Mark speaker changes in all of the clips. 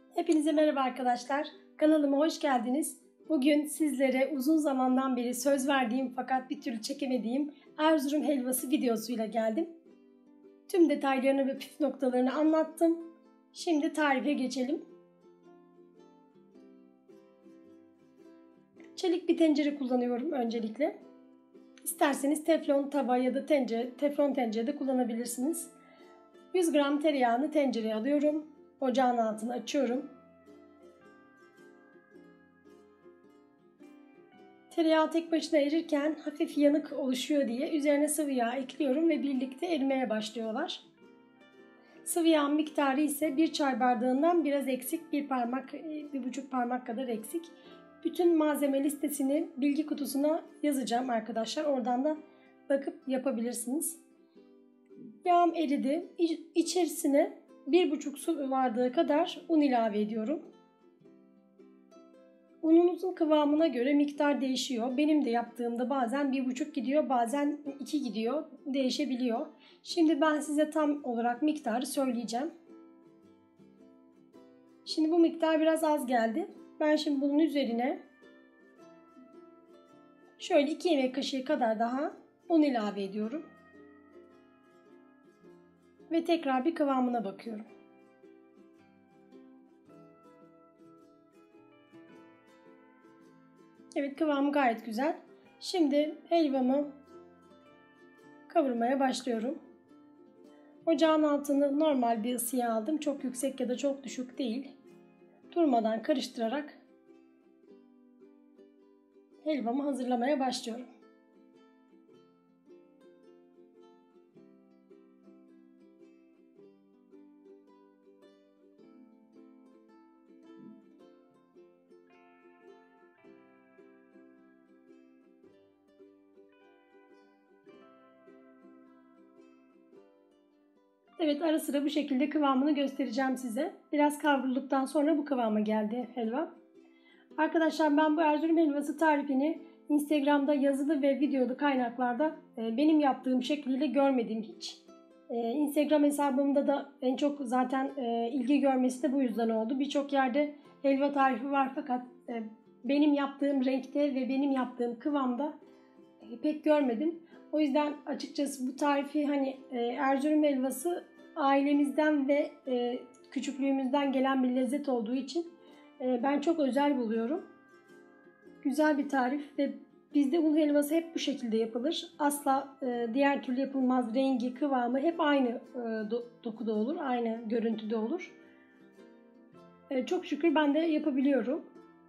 Speaker 1: Hepinize merhaba arkadaşlar. Kanalıma hoş geldiniz. Bugün sizlere uzun zamandan beri söz verdiğim fakat bir türlü çekemediğim Erzurum helvası videosuyla geldim. Tüm detaylarını ve püf noktalarını anlattım. Şimdi tarife geçelim. Çelik bir tencere kullanıyorum öncelikle. İsterseniz teflon tava ya da teflon tencerede kullanabilirsiniz. 100 gram tereyağını tencereye alıyorum. Ocağın altını açıyorum. Tereyağı tek başına erirken hafif yanık oluşuyor diye üzerine sıvı yağ ekliyorum ve birlikte erimeye başlıyorlar. Sıvı yağın miktarı ise 1 çay bardağından biraz eksik, 1,5 parmak kadar eksik. Bütün malzeme listesini bilgi kutusuna yazacağım arkadaşlar. Oradan da bakıp yapabilirsiniz. Yağım eridi. İçerisine 1,5 su bardağı kadar un ilave ediyorum. Ununuzun kıvamına göre miktar değişiyor. Benim de yaptığımda bazen 1,5 gidiyor, bazen 2 gidiyor. Değişebiliyor. Şimdi ben size tam olarak miktarı söyleyeceğim. Şimdi bu miktar biraz az geldi. Ben şimdi bunun üzerine şöyle 2 yemek kaşığı kadar daha un ilave ediyorum. Ve tekrar bir kıvamına bakıyorum. Evet, kıvamı gayet güzel. Şimdi helvamı kavurmaya başlıyorum. Ocağın altını normal bir ısıya aldım. Çok yüksek ya da çok düşük değil. Durmadan karıştırarak helvamı hazırlamaya başlıyorum. Evet, ara sıra bu şekilde kıvamını göstereceğim size. Biraz kavrulduktan sonra bu kıvama geldi helva. Arkadaşlar, ben bu Erzurum helvası tarifini Instagram'da yazılı ve videolu kaynaklarda benim yaptığım şekliyle görmedim hiç. Instagram hesabımda da en çok zaten ilgi görmesi de bu yüzden oldu. Birçok yerde helva tarifi var fakat benim yaptığım renkte ve benim yaptığım kıvamda pek görmedim. O yüzden açıkçası bu tarifi Erzurum helvası ailemizden ve küçüklüğümüzden gelen bir lezzet olduğu için ben çok özel buluyorum. Güzel bir tarif ve bizde un helvası hep bu şekilde yapılır. Asla diğer türlü yapılmaz. Rengi, kıvamı hep aynı dokuda olur, aynı görüntüde olur. Çok şükür ben de yapabiliyorum.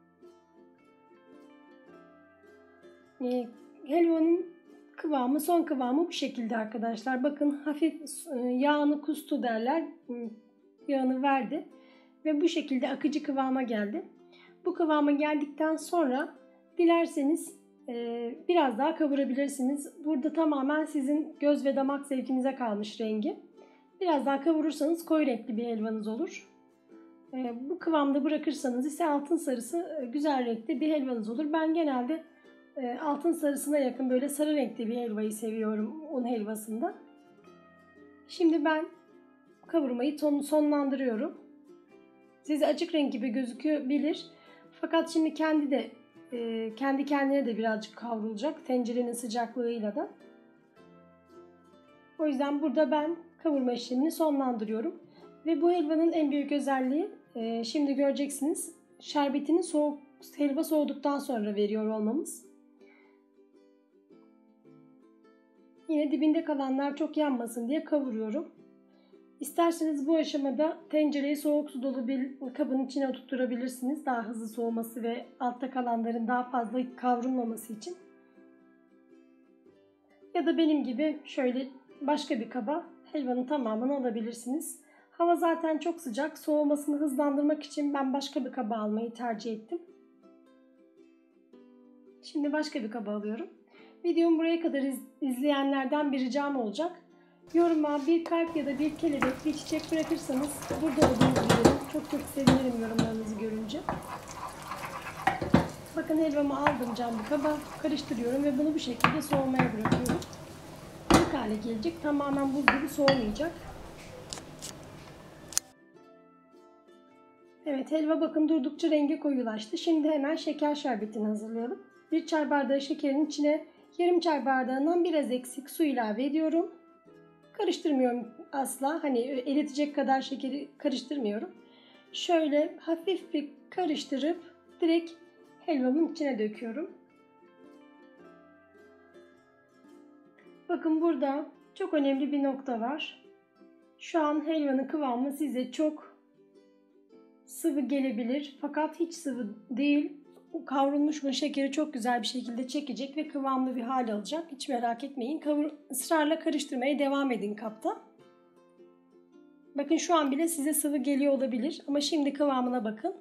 Speaker 1: Helvanın son kıvamı bu şekilde arkadaşlar. Bakın, hafif yağını kustu derler. Yağını verdi. Ve bu şekilde akıcı kıvama geldi. Bu kıvama geldikten sonra dilerseniz biraz daha kavurabilirsiniz. Burada tamamen sizin göz ve damak zevkinize kalmış rengi. Biraz daha kavurursanız koyu renkli bir helvanız olur. Bu kıvamda bırakırsanız ise altın sarısı güzel renkli bir helvanız olur. Ben genelde altın sarısına yakın böyle sarı renkli bir helvayı seviyorum un helvasında. Şimdi ben kavurmayı sonlandırıyorum. Size açık renk gibi gözükebilir. Fakat şimdi kendi kendine de birazcık kavrulacak tencerenin sıcaklığıyla da. O yüzden burada ben kavurma işlemini sonlandırıyorum. Ve bu helvanın en büyük özelliği şimdi göreceksiniz. Şerbetini helva soğuduktan sonra veriyor olmamız. Yine dibinde kalanlar çok yanmasın diye kavuruyorum. İsterseniz bu aşamada tencereyi soğuk su dolu bir kabın içine oturtturabilirsiniz. Daha hızlı soğuması ve altta kalanların daha fazla kavrulmaması için. Ya da benim gibi şöyle başka bir kaba helvanın tamamını alabilirsiniz. Hava zaten çok sıcak. Soğumasını hızlandırmak için ben başka bir kaba almayı tercih ettim. Şimdi başka bir kaba alıyorum. Videomu buraya kadar izleyenlerden bir ricam olacak. Yoruma bir kalp ya da bir kelebek, bir çiçek bırakırsanız burada olduğunuzu bilirim. Çok çok sevinirim yorumlarınızı görünce. Bakın, helvamı aldım cam bir kaba, karıştırıyorum ve bunu bu şekilde soğumaya bırakıyorum. İlk hale gelecek. Tamamen buz gibi soğumayacak. Evet, helva bakın durdukça rengi koyulaştı. Şimdi hemen şeker şerbetini hazırlayalım. 1 çay bardağı şekerin içine yarım çay bardağından biraz eksik su ilave ediyorum. Karıştırmıyorum asla. Hani eritecek kadar şekeri karıştırmıyorum. Şöyle hafif bir karıştırıp direkt helvamın içine döküyorum. Bakın burada çok önemli bir nokta var. Şu an helvanın kıvamı size çok sıvı gelebilir fakat hiç sıvı değil. Kavrulmuş un şekeri çok güzel bir şekilde çekecek ve kıvamlı bir hal alacak. Hiç merak etmeyin. Israrla karıştırmaya devam edin kapta. Bakın şu an bile size sıvı geliyor olabilir ama şimdi kıvamına bakın.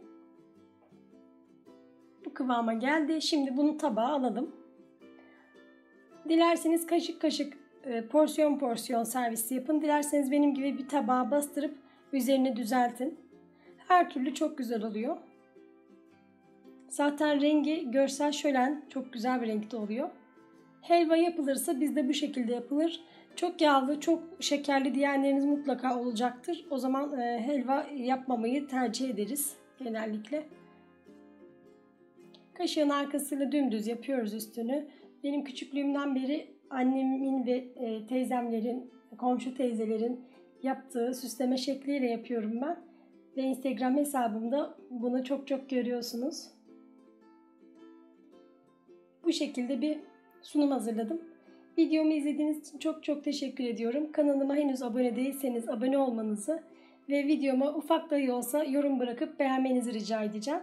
Speaker 1: Bu kıvama geldi. Şimdi bunu tabağa alalım. Dilerseniz kaşık kaşık porsiyon porsiyon servis yapın. Dilerseniz benim gibi bir tabağa bastırıp üzerine düzeltin. Her türlü çok güzel oluyor. Zaten rengi görsel şölen, çok güzel bir renkte oluyor. Helva yapılırsa bizde bu şekilde yapılır. Çok yağlı, çok şekerli diyenleriniz mutlaka olacaktır. O zaman helva yapmamayı tercih ederiz genellikle. Kaşığın arkasıyla dümdüz yapıyoruz üstünü. Benim küçüklüğümden beri annemin ve teyzemlerin, komşu teyzelerin yaptığı süsleme şekliyle yapıyorum ben. Ve Instagram hesabımda bunu çok çok görüyorsunuz. Bu şekilde bir sunum hazırladım. Videomu izlediğiniz için çok çok teşekkür ediyorum. Kanalıma henüz abone değilseniz abone olmanızı ve videoma ufak dahi olsa yorum bırakıp beğenmenizi rica edeceğim.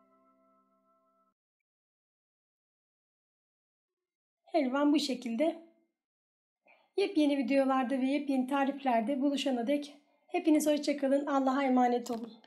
Speaker 1: Helvam bu şekilde. Yepyeni videolarda ve yepyeni tariflerde buluşana dek hepiniz hoşça kalın. Allah'a emanet olun.